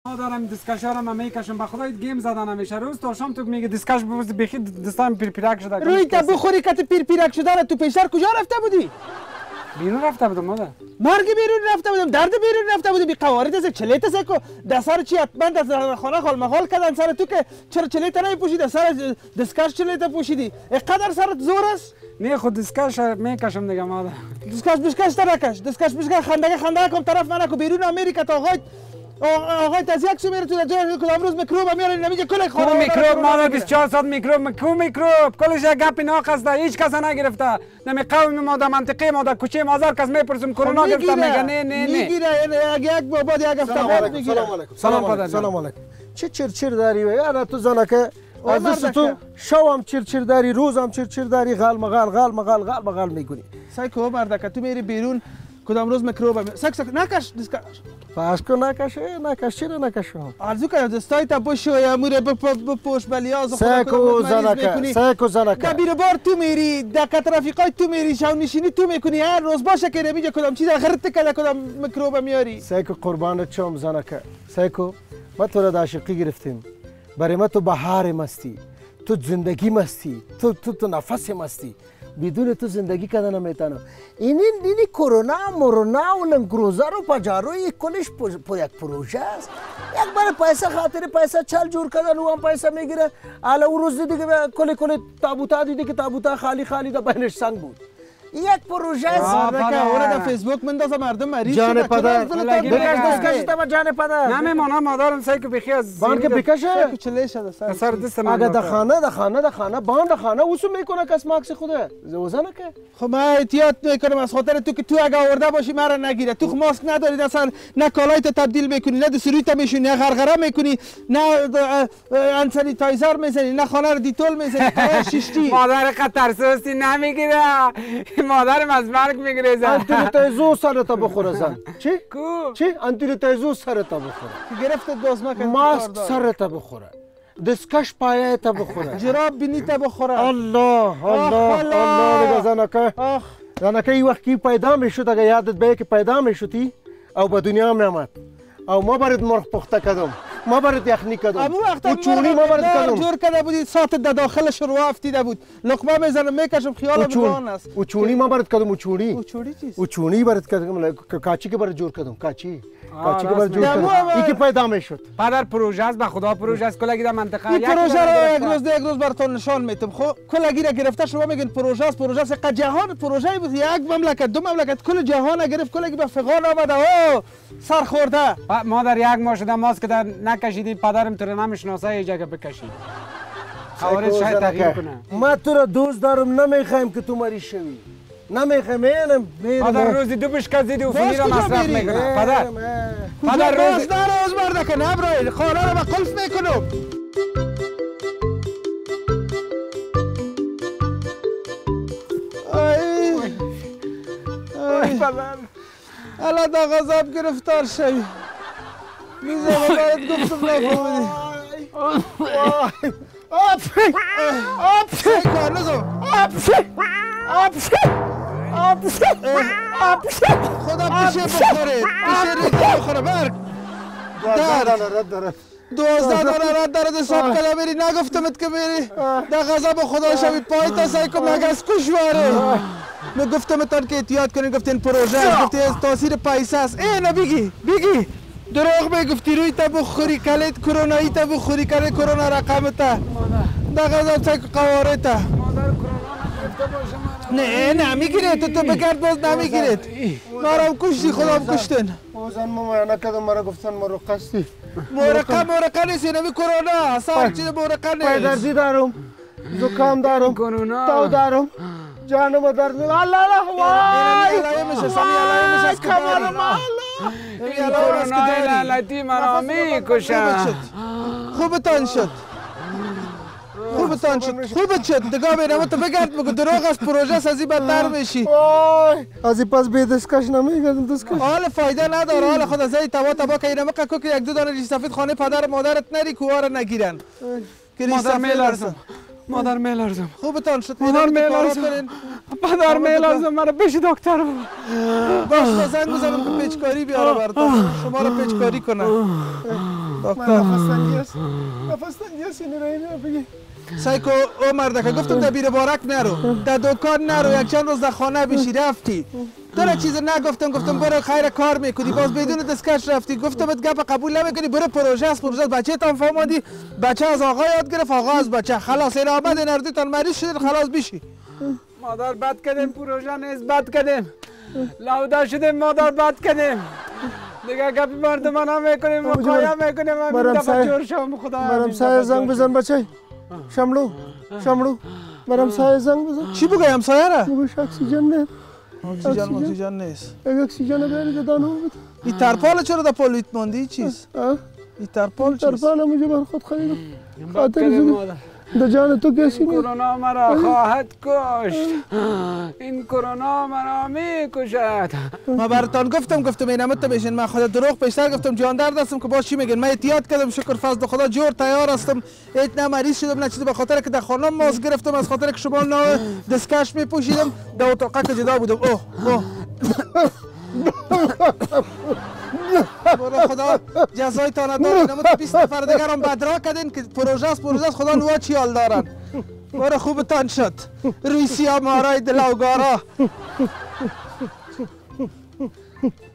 مادرم دستکشا رو میکشم به خدای گیم زدن همیشه روز تا شام تو میگه دستکش ببوس بخی دستام پیرپیرک شده روی تا بخوری که پیرپیرک شده تو پیشتر کجا رفته بودی؟ بیرون رفته بودم مادر. مرگ بیرون رفته بودم، درد بیرون رفته بودم، بی قوارد از چلیت است کو دسر چی حتما در خانه خال مخال کردن سر تو که چرا چلیت نمیپوشیدی سر دستکش چلیت پوشیدی اینقدر سرت زور است؟ نه خود دستکش میکشم دیگه مادر. دستکش بشکش نکش، دستکش بشکش خنده کم طرف من کو بیرون امریکا تا آقای تزیک میره تو جای کدام روز میکروب میاره نمیگه کل خانه میکروب مادر 24 ساعت میکروب کلش گپی ناقصه هیچ کس نگرفته نمی قوم ما در منطقه ما در کوچه مازار کس میپرسیم کرونا گرفته میگه نه میگیره یک بابا یک هفته میگیره. سلام علیکم چه چرچر داری یعنی تو زنکه از دست تو شوام چرچر داری روزم چرچر داری غال میکنی سایکو مردکه تو میری بیرون کدام روز میکروب سک نکش دستکش پس کو نکش چرا نکشم آرزو کنم دستای تا بشو یا موره بپوش بلیاز سکو زنکه دبیر بار تو میری دکت رفیقای تو میری شو نشینی تو میکنی هر روز باشه که نمیگه کدام چیز خرت کده کدام میکروب میاری سکو قربانت شم زنکه سکو ما تو را عاشقی گرفتیم برای ما تو بهار مستی تو زندگی مستی تو نفس مستی بدون تو زندگی کردن نمیتونم این کرونا مورونا و لنگروزا رو پجارو یک کلش یک پروژه است یک بار پیسه خاطر پیسه چل جور کردن و هم پیسه میگیره حالا اون روز دیدی که کل تابوتا دیدی که تابوتا خالی دا بینش سنگ بود یک پروژه است اون در فیسبوک مندازه مردم مریض جان پدر بکش دستکش تا جان پدر نمیمونه مادرم سایکو بخی از بان که بکشه چله شده سر دست من اگه در خانه بان در خانه وسو میکنه کس ماکس خوده زوزنه که خب من احتیاط میکنم از خاطر تو که تو اگه آورده باشی مرا نگیره تو ماسک نداری اصلا نه کالایت تبدیل میکنی نه دستوریت میشونی نه غرغره میکنی نه انسانیتایزر میزنی نه خانه رو دیتول میزنی شیشتی مادر خطر سوستی نمیگیره مادرم از مرگ میگریزه انتیتایزو سرتا بخوره زن چی؟ کو؟ چی؟ انتیتایزو سرتا بخوره گرفتت باز ماسک سرتا بخوره دستکش پایه تا بخوره جراب بینی تا بخوره الله دیگه زنکه ای وقت کی پیدا میشد اگه یادت به که پیدا میشدی او به دنیا میامد او ما برات مرغ پخته کردم ما برات یخنی کردم و چونی ما برات کردم جور کرده بودی ساعت در داخل شروع افتیده بود لقمه میزنم میکشم خیالم بگان است او چونی ما برات کردم او چونی چیست؟ او چونی برات کردم کاچی که برات جور کردم کاچی که برات جور کردم این که پیدا میشد پدر پروژه است به خدا پروژه است کلگی در منطقه این پروژه رو یک روز براتون نشان میتم خب کلگی را گرفته شما میگین پروژه است قد جهان پروژه بود یک مملکت دو مملکت کل جهان گرفت کلگی به فغان آمده او سر خورده مادر یک ماه شده ماسک در نکشیدی پدرم تو رو نمیشناسه یه جگه بکشید خوارج شاید تغییر کنه ما تو را دوست دارم نمیخوایم که تو مریض شوی نمیخوایم پدر روزی دو بشکست دیدی و فونی را مصرف میکنه پدر روز برده که نبرای خانه رو با قلف میکنم الان دا غضب گرفتار شوی میزه بابایت گفتم نفهمیدی خدا پیشه بخوره پیشه ریده بخوره برگ 12 دانه رد دارد حساب کلا بری نگفتمت که بری در غضب خدا شوی پای تا سعی کن مگس کشواره نگفتمتان که احتیاط کنین گفتین پروژه گفتی از تاثیر پیسه است نه بگی دروغ میگفتی روی تا بخوری کلید کرونایی تا بخوری کلید کرونا رقم تا در غضب سعی قواره تا نه میگیره تو بگرد باز نمیگیرد نارم کشتی خودم کشتن بازن ماما نکدم مرا گفتن مرقصی مرقه نیستی نمی کرونا اصلا چیز مرقه نیست پایدردی دارم زکام دارم تاو دارم جانم درد الله وای علایه میشه سمی علایه میشه کمرم این کرونا لعنتی مرا میکشد خوبتان شد خوبت شد نگاه بینم تو بگرد بگو دروغ از پروژه ازی بدتر میشی ازی پس به دستکش نمیگردم دستکش حال فایده نداره حال خود ازی تبا که اینم که یک دو دانه ریش سفید خانه پدر مادرت نری کوار نگیرن مادر میلرزم خوبتان شد پدر میلرزم مرا پیش دکتر باش زنگ بزنم که پیچکاری بیاره براتون شما رو پیچکاری کنه نفس تنگی است نفس تنگی است این رو بگی سایکو او مرده که گفتم در بیر بارک نرو در دکان نرو یک چند روز در خانه بشی رفتی تو را چیز نگفتم گفتم برو خیر کار میکنی باز بدون دستکش رفتی گفتم گپ قبول نمیکنی برو پروژه است بچه تان فهماندی بچه از آقا یاد گرفت آقا از بچه خلاص این آمد نردی تان مریض شدید خلاص بشی مادر بد کردیم پروژه نیست بد کردیم لوده شدیم مادر بد کردیم دیگه گپی مردمان هم میکنیم مقایم میکنیم همین دفعه چور شما خدا برم سایه زنگ بزن بچه شملو برم سایه زنگ بزن چی بگه همسایه را؟ بگوش اکسیژن نه اکسیژن نیست اگه اکسیژن بیاری که دانو بده این ترپال چرا در پالیت ماندی چیز؟ این ترپال چیز؟ ترپال هم بر خود خریدم خاطر زدی در جان تو کسی نیست کرونا مرا خواهد کشت این کرونا مرا میکشد ما براتان گفتم این امت بشین من خدا دروغ پیشتر گفتم جان درد هستم که باز چی میگن من احتیاط کردم شکر فضل خدا جور تیار هستم هیچ نه مریض شدم نه چیزی به خاطر که در خانه ماسک گرفتم از خاطر که شما نه دستکش میپوشیدم در اتاق که جدا بودم اوه برو خدا جزایتان دارین اما 20 نفر دیگر هم بدرا کردین که پروژه است خدا نوا چی حال دارن برو خوبتان شد روی سیاه مارای دلاوگارا